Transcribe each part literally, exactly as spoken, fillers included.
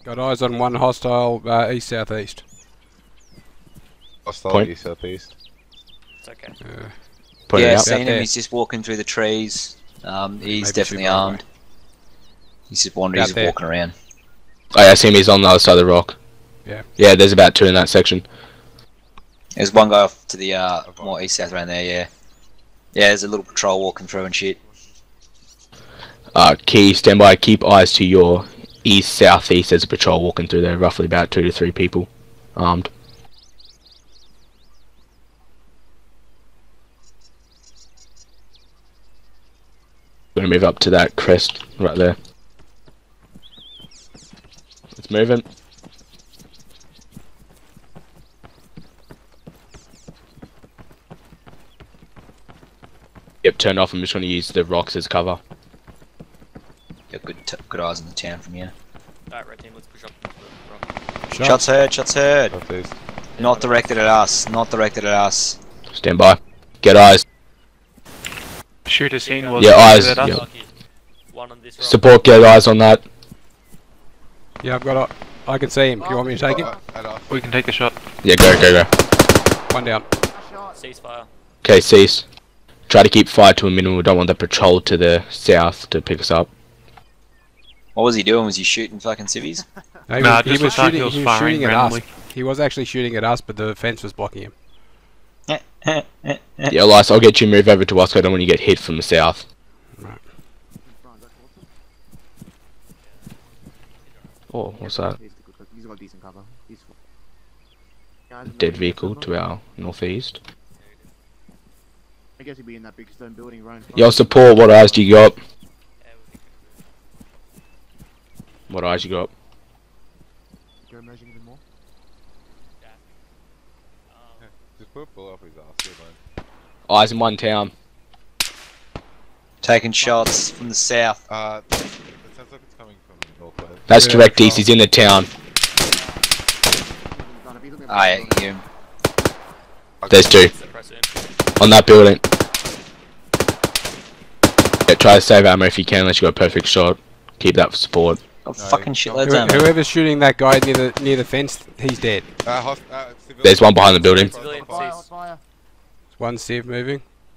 Got eyes on one hostile uh, east southeast. Hostile Point. east southeast. It's okay. Uh, Point it Yeah, out. seen him. there. He's just walking through the trees. Um, he's maybe definitely too far armed. He's just wandering. Out He's there. walking around. Oh yeah, I see him. He's on the other side of the rock. Yeah. Yeah, there's about two in that section. There's one guy off to the uh, more east south around there. Yeah. Yeah, there's a little patrol walking through and shit. Uh, key, stand by. Keep eyes to your east southeast. There's a patrol walking through there. Roughly about two to three people, armed. Gonna move up to that crest right there. It's moving. Yep, turned off. I'm just gonna use the rocks as cover. Got good, t good eyes on the town from here. Alright, red team, let's push up into the rock. shot. Shots heard. Shots heard. Southeast. Not directed at us. Not directed at us. Stand by. Get eyes. Shooter scene was. Yeah, eyes. Is that us? Yeah. Lucky. One on this rock. Support. Get eyes on that. Yeah, I've got. A, I can see him. Do you want me to take him? At us. We can take the shot. Yeah, go, go, go. One down. Ceasefire. Okay, cease. Try to keep fire to a minimum. We don't want the patrol to the south to pick us up. What was he doing? Was he shooting fucking civvies? No, he Nah, was, he just was looked like shooting. he was He was firing shooting at randomly. us. He was actually shooting at us, but the fence was blocking him. Yeah, Elias, I'll get you move over to us. I don't want you to get hit from the south. Right. Oh, what's that? He's got decent cover. He's Dead vehicle to our northeast. I guess he'd be in that big stone building right in front. Yo, support. What eyes do you got? What eyes you got? Go emerging even more. Just put a bullet off his ass. You're fine. Eyes in one town. Taking shots from the south. Uh, it sounds like it's coming from the northwest. That's Yeah, direct oh. east. He's in the town. I you. There's two Suppress him. on that building. Yeah, try to save ammo if you can, unless you got a perfect shot. Keep that for support. Got No, fucking don't- shitloads Who, of ammo. whoever's shooting that guy near the near the fence, he's dead. Uh, host, uh, civilian. There's one behind the building. Civilian Fire, cease. fire. One sieve moving.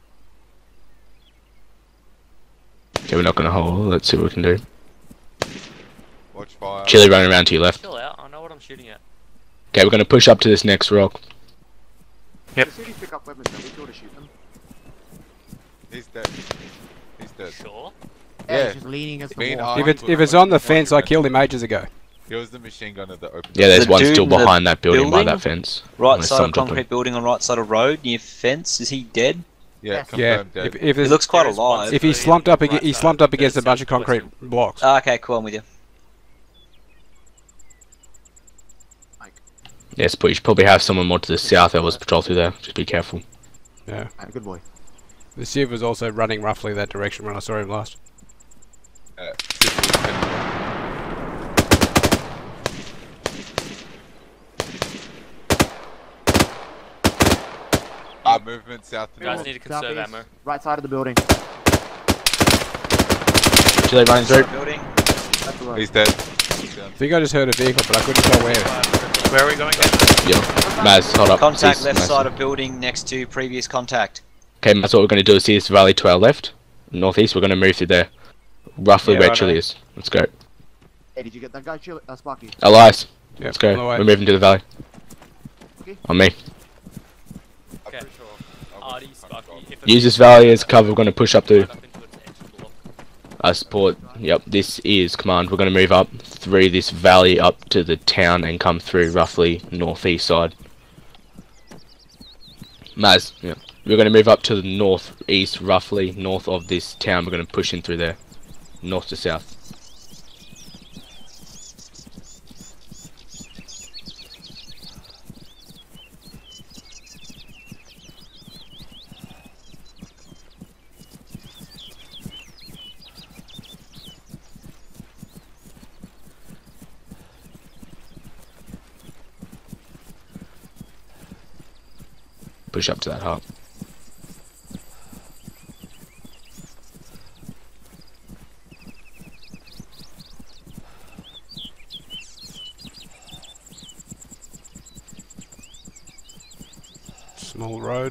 Okay, we're not gonna hold. Let's see what we can do. Watch fire. Chili running around to your left. Chill out, I know what I'm shooting at. Okay, we're gonna push up to this next rock. Yep. The cities pick up weapons, though. We sure to shoot them. He's dead. He's dead. Sure. Yeah, Yeah. he's just leaning against the Been wall. armed If it's with if a it's on the bunch of fence, I weapons. killed him ages ago. He was the machine gunner that opened. Yeah, there's The one dude still in the behind that building, by building? that fence. Right Unless side of someone dropped concrete him. building on right side of road near fence. Is he dead? Yeah, Yes. Yeah. confirmed dead. If if, He there's- looks quite There is one alive. if he civilian slumped up, right ag- he side slumped up of against a the bunch of south concrete western. blocks. Ah, okay, cool. I'm with you. Yes, but you should probably have someone more to the south that was patrol through there. Just be careful. Yeah. Alright, good boy. The sieve was also running roughly that direction when I saw him last. Uh, civilian. Uh, movement south to You guys north. need to conserve Southeast, ammo. Right side of the building. Chili running through. Building. That's the road. He's dead. He's down. I think I just heard a vehicle, but I couldn't tell where. Where are we going then? Yo, Maz, hold up. Contact Cease, left Maz. side of building next to previous contact. Okay, Maz, what we're gonna do is see this valley to our left, northeast. We're gonna move through there, roughly Yeah, where righto. Chili is. Let's go. Hey, did you get that guy? Chill, uh, Sparky. Elias, Yeah, let's go. on the way. We're moving to the valley. Okay. On me. I'm Okay. pretty sure I'll Artie, just Sparky, control. if Use this valley as cover. We're gonna push up to right up into its edge block. our support. Yep, this is command. We're gonna move up through this valley up to the town and come through roughly northeast side. Maz, yeah. We're gonna move up to the northeast, roughly north of this town. We're gonna push in through there, north to south. Push up to that hut. Small road.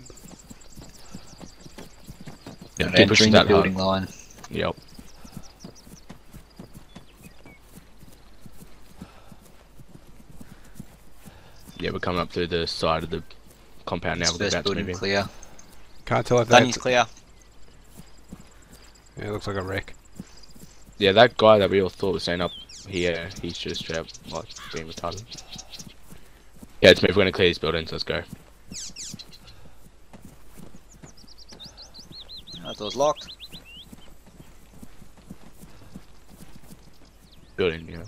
Yeah, Not keep pushing entering the that building hard. line. Yep. Yeah, we're coming up through the side of the compound now. This We're first about to move building in. clear. Can't tell if Dunny's that's... clear. Yeah, it looks like a wreck. Yeah, that guy that we all thought was staying up here, he's just straight up like being retarded. Yeah, it's me. We're gonna clear these buildings. Let's go. That door's locked. Building, yeah.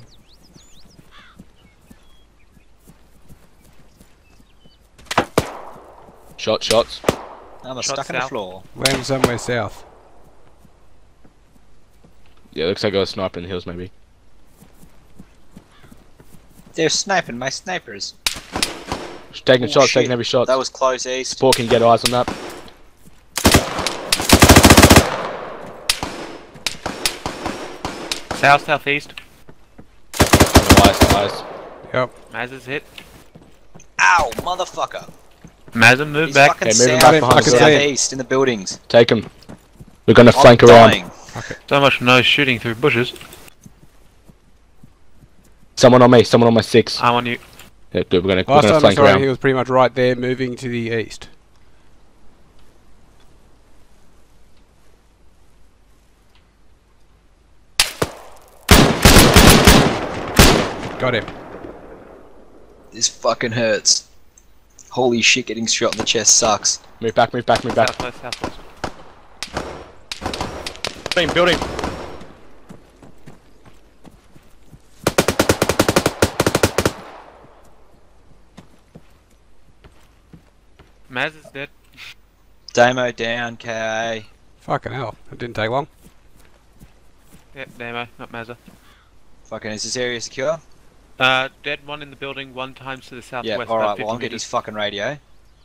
Shot, shots. I'm Shot stuck in the south. floor. Land somewhere south. Yeah, looks like I got a sniper in the hills, maybe. They're sniping my snipers. Just taking Oh, shots, shit. taking every shot. That was close east. Support, can you get eyes on that? South, southeast. Eyes, eyes. Yep. Maz is hit. Ow, motherfucker. Mazza, move He's back. fucking Okay, moving south, back behind the building. southeast in the buildings. Take him. We're gonna I'm flank around. dying. So much no shooting through bushes. Someone on me, someone on my six. I'm on you. Yeah, dude, we're gonna, we're Last gonna time I flank saw him, around. he was pretty much right there, moving to the east. Got him. This fucking hurts. Holy shit, getting shot in the chest sucks. Move back, move back, move back. Southwest, southwest. Building, building. Maz is dead. Damo down, K A. Fucking hell. It didn't take long. Yep, Damo, not Mazza. Fucking, is this area secure? Uh, dead one in the building, one times to the southwest. Yeah, about alright, fifty well I'm getting his meters. fucking radio.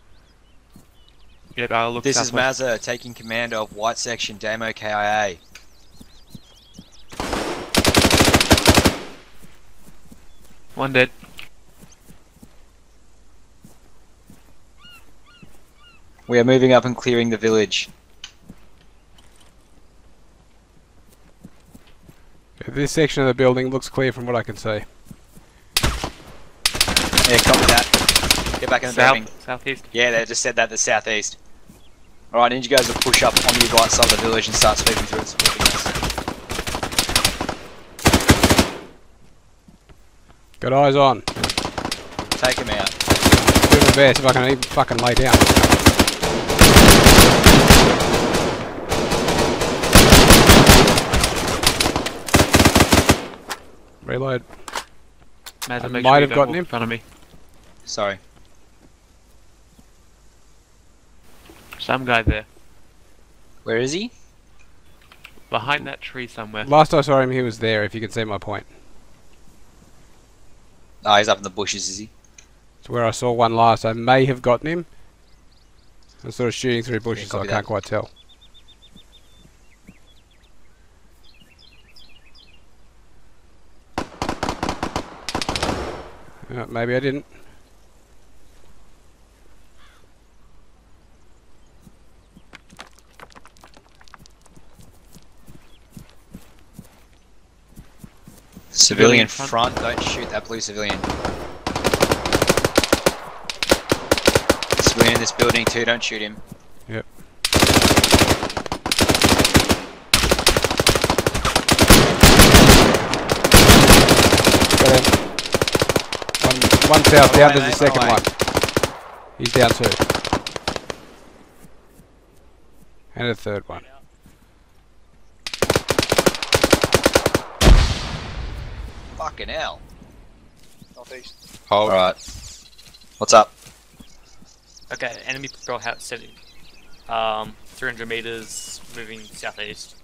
Yep, I'll look This southwest. is Mazza taking command of White Section, Damo K I A. One dead. We are moving up and clearing the village. This section of the building looks clear from what I can see. Yeah, copy that. Get back in the building. South, southeast. Yeah, they just said that the southeast. Alright, I need you guys to push up on the right side of the village and start sweeping through and supporting us. Got eyes on. Take him out. Do my best if I can even fucking lay down. Reload. Mazza, I make might sure you have don't gotten walk him. in front of me. Sorry. Some guy there. Where is he? Behind that tree somewhere. Last I saw him, he was there, if you can see my point. Oh, he's up in the bushes, is he? It's where I saw one last. I may have gotten him. I'm sort of shooting through bushes, so I copy can't that. quite tell. Uh, maybe I didn't. Civilian front. front, don't shoot that blue civilian. Civilian in this building too, don't shoot him. Yep. Got him. One, one south down, away, there's the mate, second run away. one. He's down too. And a third one. Fucking hell. Northeast. Hold. Alright. What's up? Okay, enemy patrol house setting. Um, three hundred meters, moving southeast.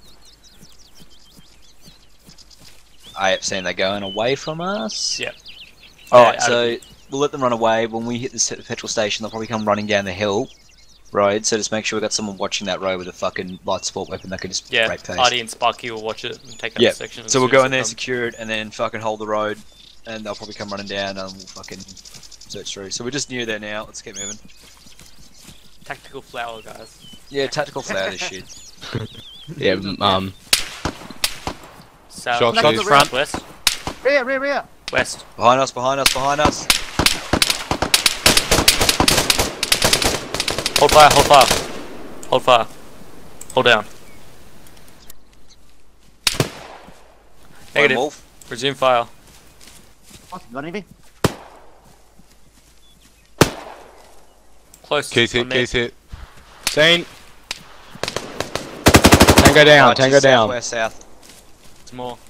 I have seen they're going away from us. Yep. Alright, Yeah, out so of- we'll let them run away. When we hit the se- petrol station, they'll probably come running down the hill road. So just make sure we got someone watching that road with a fucking light support weapon that can just Yeah, break face. R D and Sparky will watch it and take out Yeah, the section. as so we'll soon go as in they there, come. secure it, and then fucking hold the road, and they'll probably come running down, and we'll fucking search through. So we're just near there now. Let's get moving. Tactical flower, guys. Yeah, tactical flower this shit. Yeah, m- um, South, Shots shots east. front, west, Rear, rear, rear. west. Behind us, behind us, behind us. Hold fire, hold fire. Hold fire. Hold down. Lone Negative. wolf. Resume fire. Austin, got anything? Close. Keys hit, on me. keys hit. seen. Tango down, Right, tango just down. Southwest, south. It's more.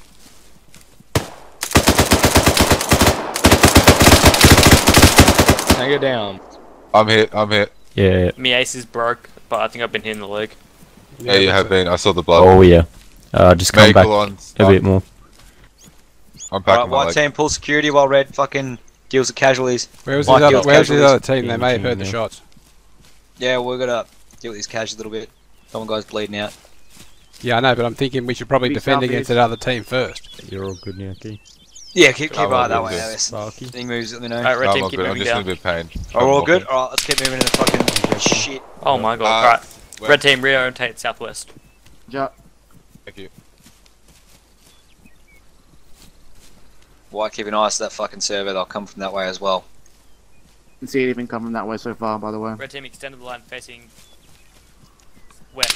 Tango down. I'm hit, I'm hit. Yeah. Me ace is broke, but I think I've been hitting the leg. Yeah, you have been. I saw the blood. Oh yeah. Uh, just come back Medical on. a bit more. I'm back Alright, on my white leg. team, pull security while red fucking deals with casualties. Where was Mike his other, deals where was his casualties. other team? They may have heard the Yeah. shots. Yeah, we're gonna deal with these casualties a little bit. Some guy's bleeding out. Yeah, I know, but I'm thinking we should probably Be defend southeast. against that other team first. You're all good now, Key. Yeah, keep, keep Oh, eye that well, way, good. Alice. Sparky. Any moves, let me know. Alright, red No, team, I'm keep good. I'm moving just down. in a bit of pain. Are we all I'm good? walking. Alright, let's keep moving in the fucking shit. Oh my god. Uh, Alright. west. Red team, reorientate southwest. Ja. Thank you. White, keep an eye on that fucking server. They'll come from that way as well. Can see anything coming that way so far, by the way. Red team extended the line facing west.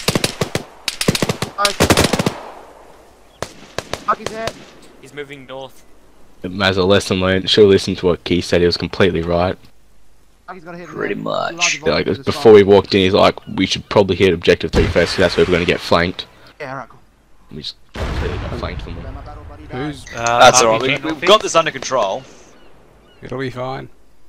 Bucky's head. He's moving north. As a lesson learned, should have listened to what Key said. He was completely right. Bucky's got a hit. Pretty much. Yeah, like, before we walked in, he's like, we should probably hit objective three first, because that's where we're going to get flanked. Yeah, alright, cool. We just completely got flanked from them. Let my battle buddy die. Who's? Uh, That's Army alright. We, Cannon we've Fodder. got this under control. It'll be fine.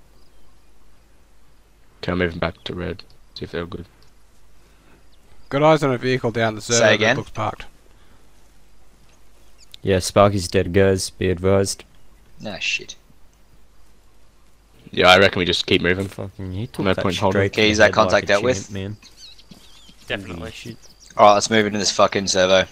Okay, I'm moving back to red. See if they're good. Got eyes on a vehicle down the Say server that again? looks parked. Yeah, Sparky's dead, guys. Be advised. Nah, shit. Yeah, I reckon we just keep moving. Fucking, he took No that point holding. straight to Okay, the is that head like contact a dealt champ, with? Man. Definitely. Holy shit. Alright, let's move into this fucking servo.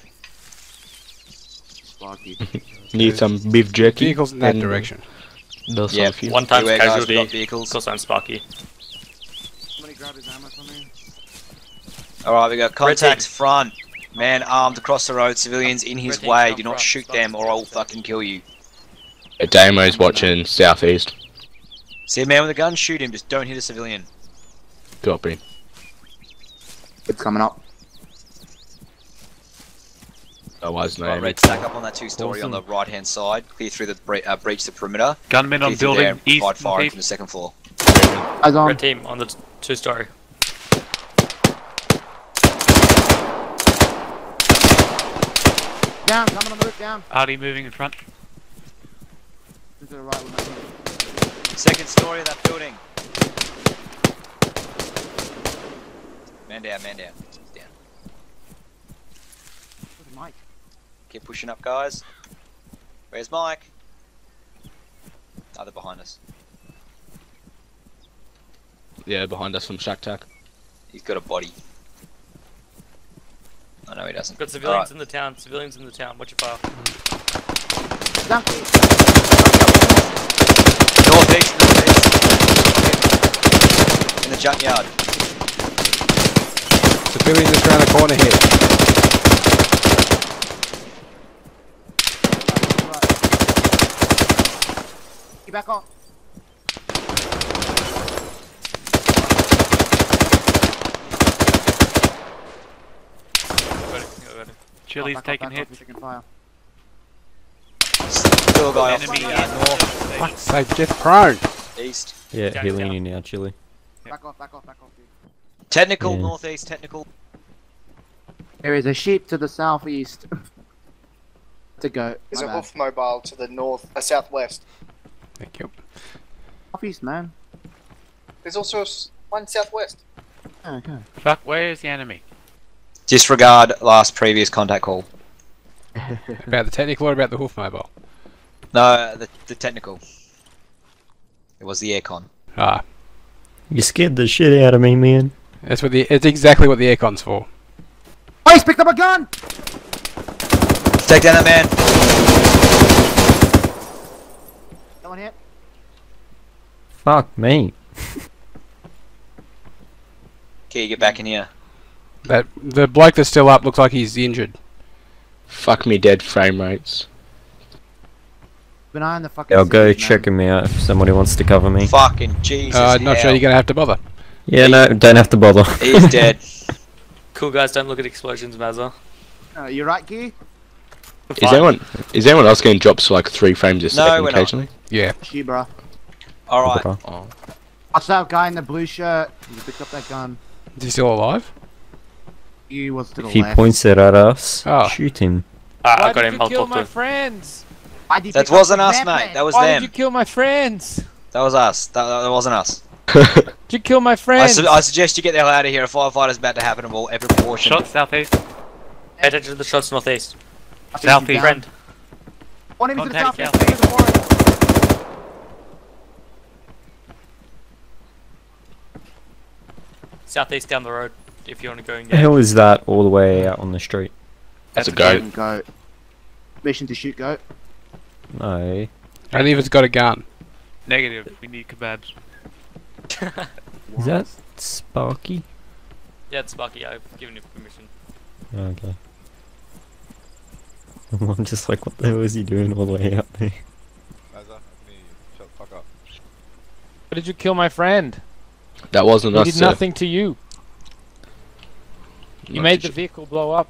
Sparky. Need some beef jerky. Vehicles in that and direction. those Yeah, sort of few. One times Beware, guys, we've casualty. got vehicles. Of course I'm Sparky. Somebody grab his ammo from me. Alright, we got Red team. contacts front. Man armed across the road, civilians in his Red team way. come Do not front. shoot Stop, them or stop, I'll stop. fucking kill you. Yeah, Damo's watching southeast. See a man with a gun? Shoot him. Just don't hit a civilian. Copy. It's coming up. Otherwise, no. Right, red, stack up on that two-story on the Awesome. right-hand side. Clear through the bre uh, breach the perimeter. Gunmen on Clear through there building and east. provide firing northeast. from the second floor. Eyes on. Red team on the t- two story. Down, coming on the roof, down. Artie moving in front. To the right with my Second story of that building. Man down, man down. Down. Where's Mike? Keep pushing up, guys. Where's Mike? Oh, they're behind us. Yeah, behind us from Shack Tack. He's got a body. Oh, no, he doesn't. Got civilians Alright. in the town. Civilians in the town. Watch your fire. Down, please. Northeast, northeast. In the junkyard. Civilian just around the corner here. Get back on. Got it, got it. Chili's Back off, taking back off, hits. if you can fire. Still a guy off Enemy the uh, north, Fuck's sake, get prone! east. Yeah, Down, healing down. you now, Chili. Back off, back off, back off. Dude. Technical, Yeah. northeast, technical. There is a sheep to the southeast. to go. There's My a bad. hoof mobile to the north, uh, southwest. Thank you. Southeast, man. There's also s- one southwest. Oh, okay. Fuck, where is the enemy? Disregard last previous contact call. About the technical or about the hoof mobile? No, the, the technical. It was the aircon. Ah, You scared the shit out of me, man. that's what the. It's exactly what the aircon's for. Oh, he's picked up a gun! Take down that man. Someone hit. Fuck me. Key, get back in here. That the bloke that's still up looks like he's injured. Fuck me dead frame rates. Keep an eye on the fucking. I'll go cities, check man. him out if somebody wants to cover me. Fucking Jesus. Uh, not sure hell. you're gonna have to bother. Yeah, no, don't have to bother. He's dead. Cool guys, don't look at explosions, Mazza. Uh, you right, Key? Is anyone is anyone else getting drops for like three frames a No, second we're not. occasionally? Yeah. She, bro. Alright. Oh. Watch that guy in the blue shirt. He picked up that gun. Is he still alive? He was to the If he left. points it at us, Oh. shoot him. Uh, Why I got did him. you I'll kill talk to my him. friends? Why did he That pick up wasn't the us, map, mate. man? That was Why them. did you kill my friends? That was us. That, that wasn't us. Did you kill my I, friends? su I suggest you get the hell out of here. A firefighter's about to happen of all every proportion. Shot southeast. Pay attention to the shots northeast. I think he's Southeast. down. Friend. One him to the Contact south. southeast. Into the forest. Southeast down the road. If you want to go and The get. hell is that all the way out on the street? That's a Fucking goat. goat. Mission to shoot goat. No. Only if it's got a gun. Negative. We need kebabs. Is that Sparky? Yeah, it's Sparky. I've given you permission. Okay. I'm just like, what the hell is he doing all the way out there? Mazza, me, shut the fuck up. Why did you kill my friend? That wasn't He us, did sir. nothing to you. You Not made to the sh- vehicle blow up.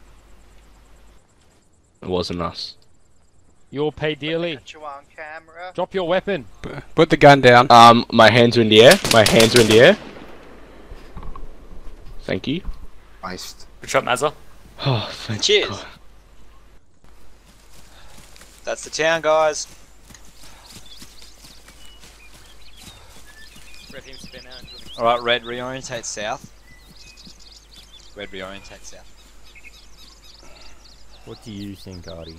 It wasn't us. You'll pay dearly. Got you on camera. Drop your weapon. P- Put the gun down. Um, my hands are in the air. My hands are in the air. Thank you. Christ. Good shot, Mazza. Oh, thank Cheers. God. That's the town, guys. Red team spin out. and join- Alright, red, reorientate south. Red, reorientate south. What do you think, Artie?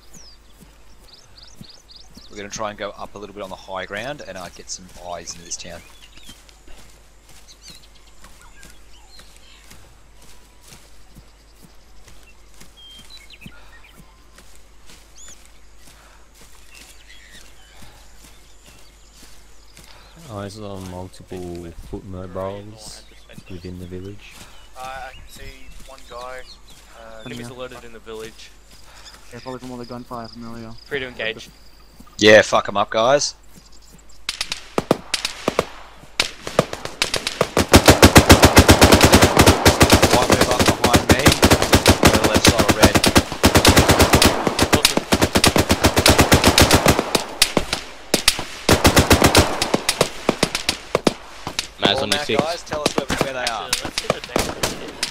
We're gonna try and go up a little bit on the high ground and uh, get some eyes into this town. Eyes on multiple foot mobiles within the village. Uh, I can see one guy. Uh, Enemies alerted in the village. Yeah, probably from all the gunfire from earlier. Free to engage. Yeah, fuck them up, guys. Might move up behind me. To the left side of red. Maz All on the now, six. guys, tell us where, where they are. Let's see the next one.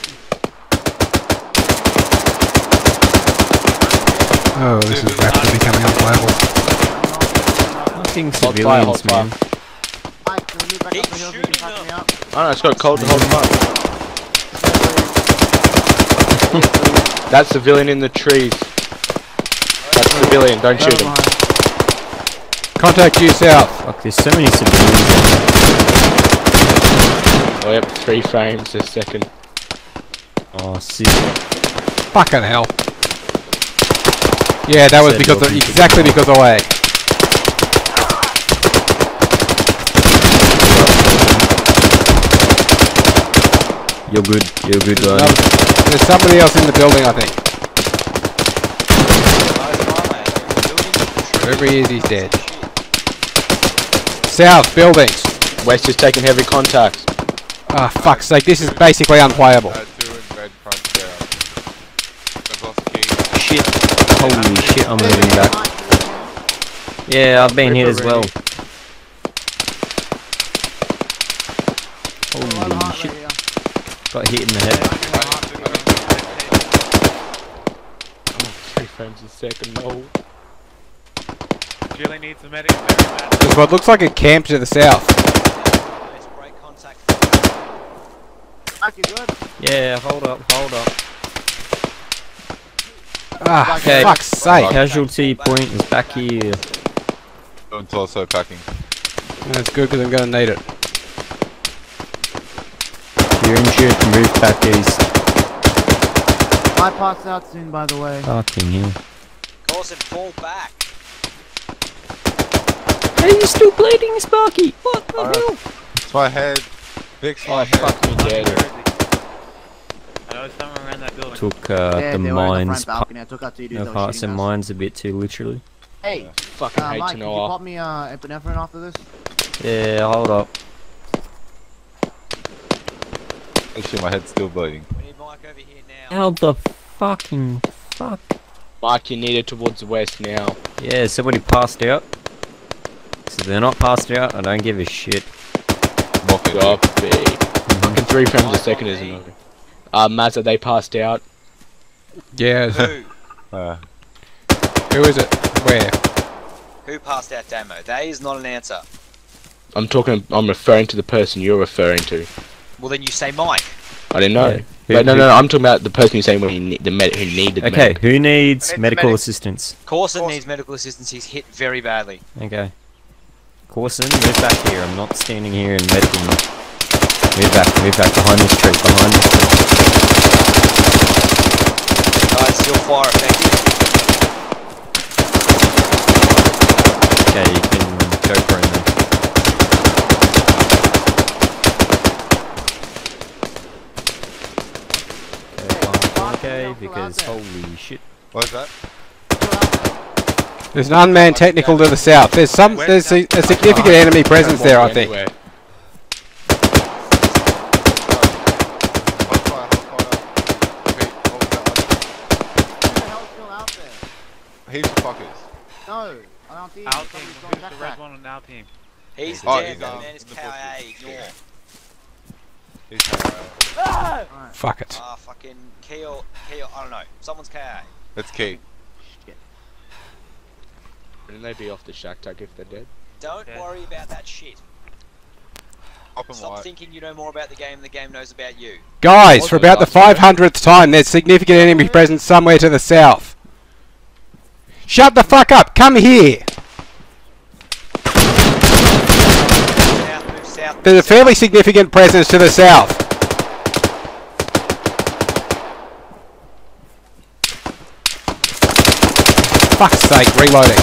Oh, this is rapidly becoming unplayable. Fucking Hold fire, hold civilians, man. Mike, can we move back Keep up the hill so you can shooting pack me them. up? Oh no, it's got cold to hold him up. That civilian in the trees. That's civilian, don't shoot him. Contact due south. Fuck, there's so many civilians. Oh yep, three frames a second. Oh, see. Fucking hell. Yeah, that was Said because of, you'll be exactly because of lag. You're good, you're good, No, Artie. there's somebody else in the building, I think. Whoever he is, he's dead. South, buildings. West is taking heavy contact. Ah, fuck's sake, this is basically unplayable. Uh, two in red front down. I've lost the key. Shit. Holy shit, I'm moving back. Yeah, I've been hit as well. Holy shit. Got hit in the head. Three frames a second, no. Really needs a medic very bad. There's what looks like a camp to the south. Break contact. Mike, you good? Yeah, hold up, hold up. Ah, Okay. fuck's sake. Casualty point is back here. Doing torso packing. That's good because I'm going to need it. If you're injured, move back east. I pass out soon, by the way. Fucking hell. Cause it fall back. Are you still bleeding, Sparky? What the Alright. hell? It's my head. Fix Oh, my head. fuck me dead. I know someone around that building. Took uh, Yeah, the they were in the front mines, balcony. I took out two dudes no that were hearts shooting and us. mines a bit too literally. Hey, Fucking uh, hate Mike, to could you know. pop me uh, epinephrine after this? Yeah, hold up. Actually, my head's still bleeding. We need Mike over here now. How the fucking fuck? Mike, you need it towards the west now. Yeah, somebody passed out. So they're not passed out, I don't give a shit. Mock it up. Copy. Fucking three frames a second isn't it? Uh, Mazza, they passed out. Yeah. Who? Uh, Who is it? Where? Who passed out demo? That is not an answer. I'm talking, I'm referring to the person you're referring to. Well, then you say Mike. I didn't know. Yeah. Who- But no, who- no, no, I'm talking about the person you're saying when he ne the med who needed Okay, medic. who needs I need the medical medic. assistance? Corson Corson. needs medical assistance. He's hit very badly. Okay. Corson, move back here. I'm not standing here in medical. Move back, move back behind this tree, behind this tree. Guys, your fire effective. Okay, you can go for it now. Okay, okay, because holy shit. what is that? There's an unmanned technical to the south. There's some. There's a, a significant enemy presence there, I think. Hold fire, hold fire. Wait, hold that Who the hell's still out there? up. He's the fuckers. No, I don't see Our him. team. Somebody's Who's going the back red back. one on our team? He's Oh, dead. he's, That um, man is in the K I A. bushes. Ignore. He's uh, Fuck it. Ah, fucking Keo. Keo. I don't know. Someone's K I A. That's key. Wouldn't they be off the shack tag if they're dead? Don't Okay. worry about that shit. Up and Stop white. thinking you know more about the game than the game knows about you. Guys, for about the five hundredth time, there's significant enemy presence somewhere to the south. Shut the fuck up! Come here! South, move south. There's a fairly significant presence to the south. Fuck's sake, reloading.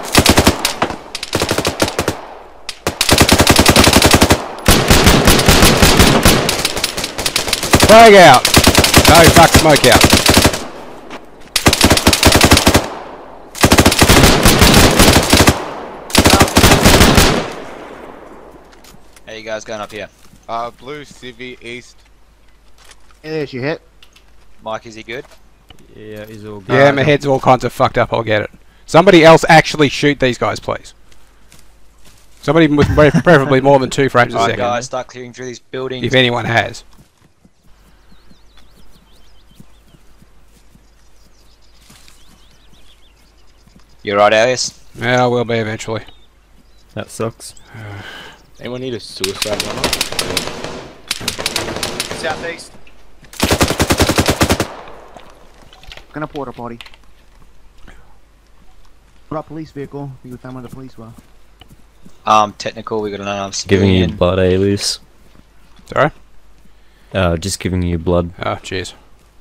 Frag out! No, fuck smoke out. How you guys going up here? Uh, blue, civvy, east. Yeah, there she hit. Mike, is he good? Yeah, he's all good. Yeah, my head's all kinds of fucked up, I'll get it. Somebody else actually shoot these guys, please. Somebody with pre- preferably more than two frames a Alright, second, guys, start clearing through these buildings. if anyone has. You alright, Alias? Yeah, I will be eventually. That sucks. Anyone need a suicide runner? Southeast. Gonna porta potty. What about police vehicle? You found where the police were. Um, technical, we got an unarmed Giving you civilian. blood, Alias. Sorry? Uh, just giving you blood. Oh, jeez.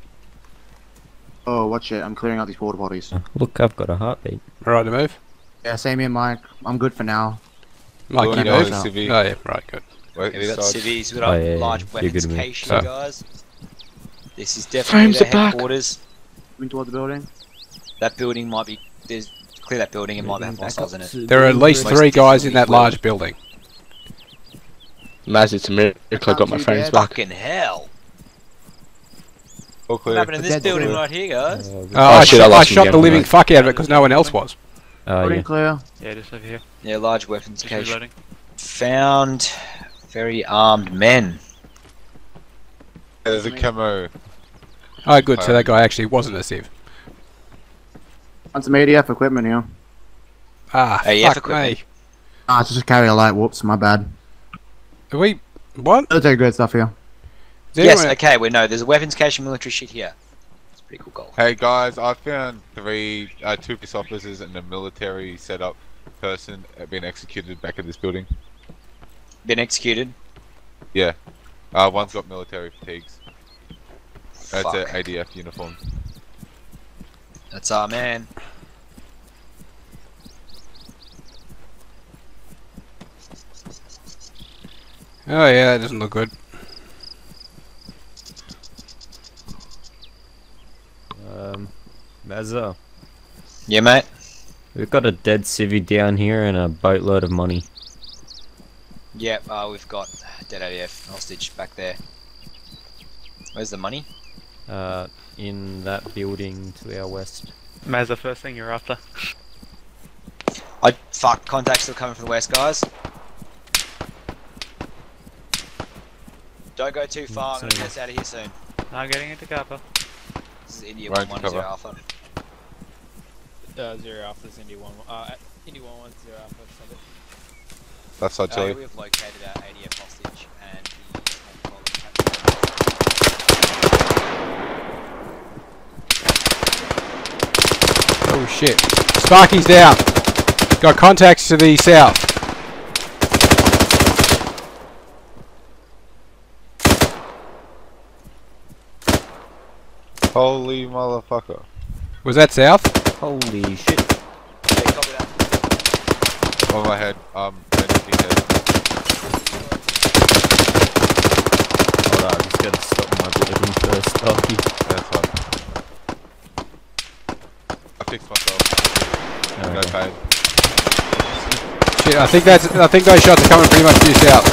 Oh, watch it. I'm clearing out these porta potties. Look, I've got a heartbeat. Alright to move? Yeah, same here, Mike. I'm good for now. Mike, Blue, you no, move? civvy. Oh yeah, right, good. Wait, Yeah, we got side. civvies, we got Oh, a yeah, large yeah, you're weapons good to me. cache So- here, guys. This is definitely Frames the are back. headquarters. Moving toward the building. That building might be. There's clear that building. It might have hostiles in it. There are at least Most three guys in that definitely will. large building. Maz, it's a miracle I got my Too frames bad. back. Fucking hell! All What clear. happened in this Dead building clear. right here, guys? Uh, Oh, I, shit, shot, I I lost him shot the again, living mate. fuck out of it because no one else was. Oh, Building yeah. clear. Yeah, just over here. Yeah, large weapons Just cache. reloading. Found very armed men. There's a camo. Oh, good, so that guy actually wasn't a civ. Want some A D F equipment here. Ah, A D F fuck equipment. me. Ah, it's just a carry a light. Whoops, my bad. Are we... What? Military grade stuff here. Is Yes, anyone- okay, we know. There's a weapons cache and military shit here. It's a pretty cool goal. Hey guys, I found three, uh, two police officers and a military setup person uh, being executed back at this building. Been executed. Yeah. Uh, one's got military fatigues. That's Fuck. an A D F uniform. That's our man. Oh yeah, that doesn't look good. Mazza, Yeah, mate. we've got a dead civvy down here and a boatload of money. Yep, uh, we've got dead A A F hostage back there. Where's the money? Uh, in that building to our west. Maz, the first thing you're after. I fuck. Contacts still coming from the west, guys. Don't go too far. I'm gonna get us out of here soon. I'm getting into cover. This is India Right one to one zero cover. Alpha. Uh, zero Alpha, this is India one. Uh, India one one zero Alpha. Send it. Left side, Uh, Chili. we've located our A D F hostage and the Oh shit. Sparky's down. Got contacts to the south. Holy motherfucker. Was that south? Holy shit. yeah, copy that. On my head. Um, anything head. Hold on, I just gotta stop my bleeding first, Sparky. That's fine. I fixed myself. No Okay. pain. Shit, I think that's I think those shots are coming pretty much due south.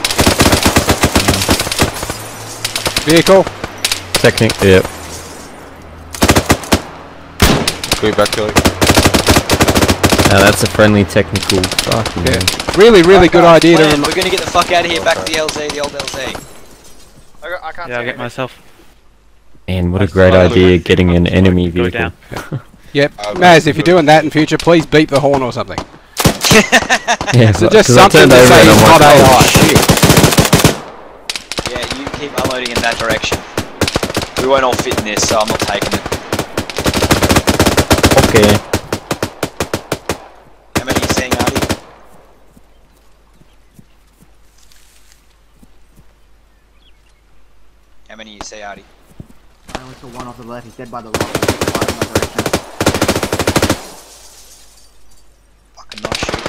Vehicle? Technic, yep. Go back, Chili. Now that's a friendly technical. Fucking Yeah. hell. Really, really good Fuck, idea to plan. rem- We're gonna get the fuck out of here, back to the L Z, the old L Z. I, got, I can't Yeah, I'll see get it. myself. Man, what a That's great fine. idea getting an enemy Go vehicle. down. Yep. Uh, Maz, if you're doing that in future, please beep the horn or something. Yeah, So but- just 'cause I something turned to over say and I'm it's not like, A I. oh, shit. Yeah, you keep unloading in that direction. We won't all fit in this, so I'm not taking it. Okay. How many are you seeing, Artie? How many you see, Artie? I only saw one off the left. He's dead by the rock. Fire in my direction. Fucking nice shoot.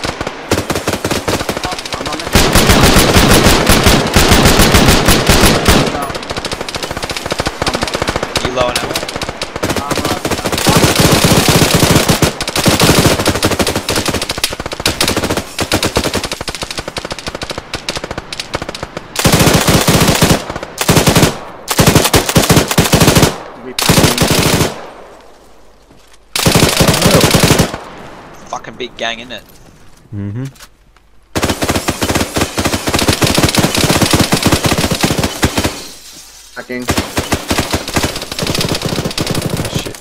I'm not meant You low on ammo? Fucking big gang, isn't it? Mm-hmm. Hacking. Shit.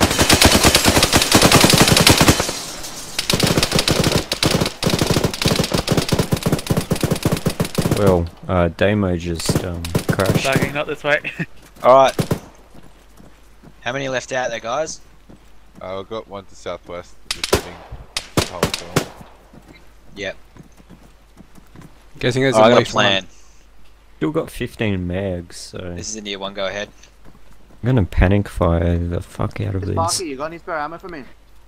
Well, uh, Damo just um, crashed. Lagging, not this way. Alright. How many left out there, guys? Uh, I've got one to southwest. Just heading. Oh, well. Yep. Guessing there's Alright, I at got a least plan. one. Still got fifteen mags, so This is India one, go ahead. I'm gonna panic fire the fuck out of these. Sparky, you got any spare ammo for me?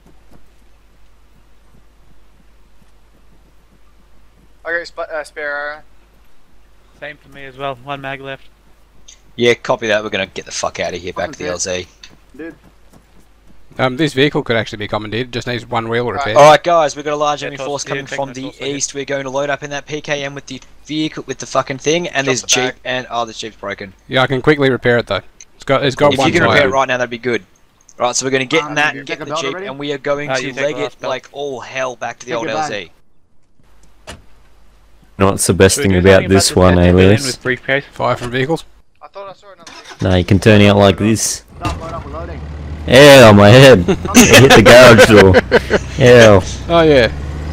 I got sp uh, spare. Same for me as well. One mag left. Yeah, copy that. We're gonna get the fuck out of here, back to the L Z. Dude. Um, this vehicle could actually be commandeered. Just needs one wheel repair. Alright, guys, we've got a large Yeah, enemy toss- force yeah, coming take from my the toss, I guess. east. We're going to load up in that P K M with the vehicle, with the fucking thing, and Drop there's the Jeep, bag. and oh, this Jeep's broken. Yeah, I can quickly repair it though. It's got it's got If one you can tyre. repair it right now, that'd be good. Right, so we're going to get Um, in that you and take get a the belt Jeep, already? and we are going Uh, to you take leg the it last belt. like all hell back to the Take old your L bag. Z. You know what's the best Should we thing do about something this the one, center building Alias? With briefcase. Fire from vehicles. I thought I saw another thing. Nah, you can turn out like this. Stop, load up, we're loading. Yeah, on my head. I hit the garage door. Yeah. Oh yeah.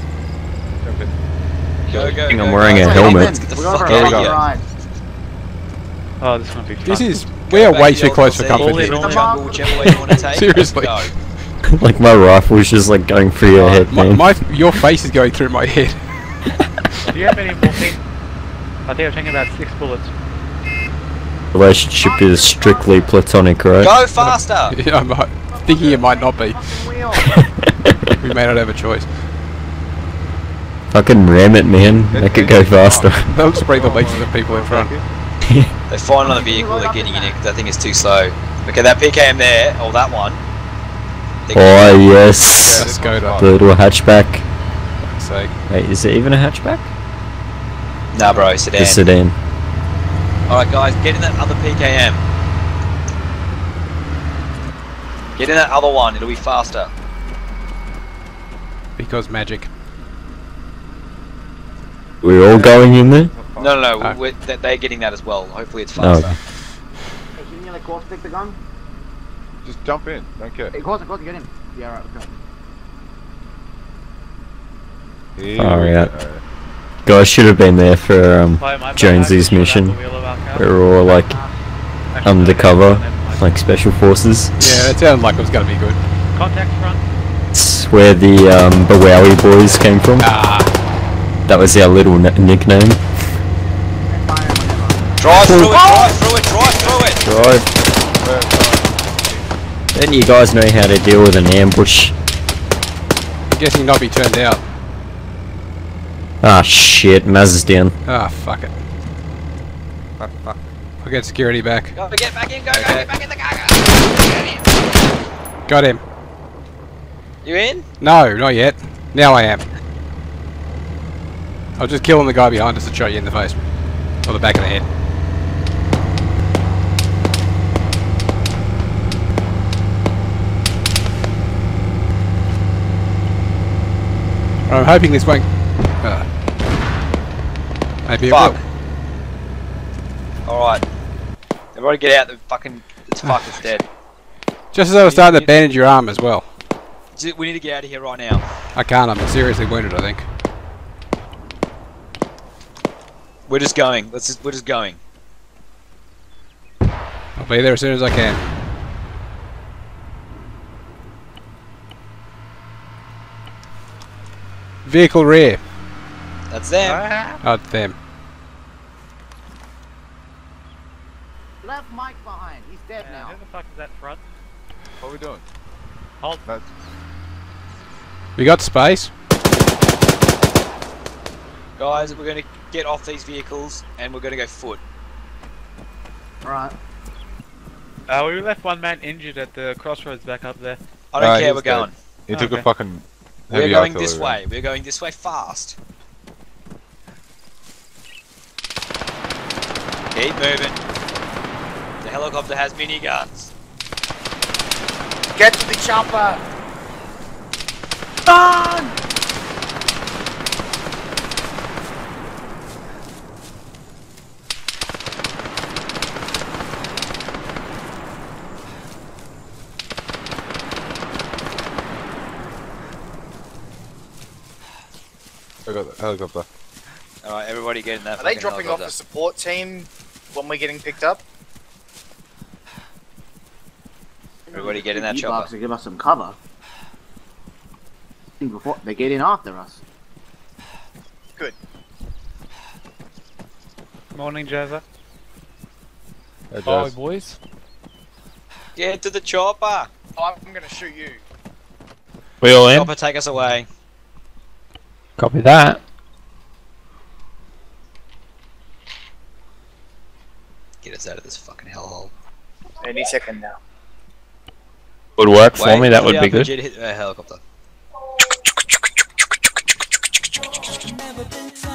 Go, go, I think go, I'm wearing guys. a Let's helmet. get the We're going fuck for a out of go. fucking here. ride. Oh, this might be fun. This is we are Back way to the too old close for L Z, comfort All here. in all. jungle, whichever way you want to take. Seriously. Go. Like my rifle's just like going through your head, My, man. my your face is going through my head. Do you have any morphine? I think I'm taking about six bullets. Relationship is strictly platonic, right? Go faster! Yeah, I'm uh, thinking it might not be. Fucking wheel. We may not have a choice. Fucking ram it, man. Make it go faster. They'll spray the legs of the people in front. They find another vehicle, they're getting in it because I think it's too slow. Okay, that P K M there, or that one, Oh yes. Yeah, let's go to- The little hatchback. Fuck's sake. Wait, is it even a hatchback? Nah, bro, sedan. The sedan. Alright, guys, get in that other P K M. Get in that other one, it'll be faster. Because magic. We're all going in there? No, no, no, Oh. we're, they- they're getting that as well. Hopefully it's Oh, faster. okay. Hey, can you like course pick the gun? Just jump in, don't care. Hey, course, course, get him. Yeah, right, okay. Here Far we out. go. Guys should have been there for um, Play my Jonesy's back, mission. the wheel of our car. We were all like Actually, undercover, no, never mind. like special forces. Yeah, it sounded like it was going to be good. Contact front. It's where the um, Bowowie boys came from. Ah, That was our little n nickname. Fire whatever. Drive through it, drive through it, drive through it! Drive. Then you guys know how to deal with an ambush. I'm guessing not be turned out. Ah shit, Maz is down. Ah, fuck it. Fuck, fuck. I'll get security back. Go, get back in, go, go, get back in the car, go! Got him. You in? No, not yet. Now I am. I'll just killing the guy behind us to shot you in the face. Or the back of the head. I'm hoping this won't... Uh, maybe it Fuck. will. Alright. Everybody get out, the fucking... It's fucked, it's dead. Just as I was starting to bandage your arm as well. We need to get out of here right now. I can't, I'm seriously wounded, I think. We're just going, let's just, we're just going. I'll be there as soon as I can. Vehicle rear. That's them. Oh, them. Left Mike behind. He's dead Yeah, now. who the fuck is that front? What are we doing? Hold. That's We got space. Guys, we're gonna get off these vehicles and we're gonna go foot. Alright. Uh, we left one man injured at the crossroads back up there. I don't Alright, care, he's we're dead. going. He took Okay. a fucking We're heavy going this artillery. way, we're going this way fast. Keep moving. The helicopter has miniguns. Get to the chopper! I got the helicopter. Alright, everybody get in that Are they fucking dropping off helicopter. the support team when we're getting picked up? Everybody get in that U-box chopper. to give us some cover. Before they get in after us. Good. Morning, Jazza. Hey, Oh, Jazz. boys. Get to the chopper! Oh, I'm gonna shoot you. We all in? Chopper, take us away. Copy that. Get us out of this fucking hellhole. Any second now. Would work for Wait, me, that for would the be R P good. G to hit the helicopter. Never been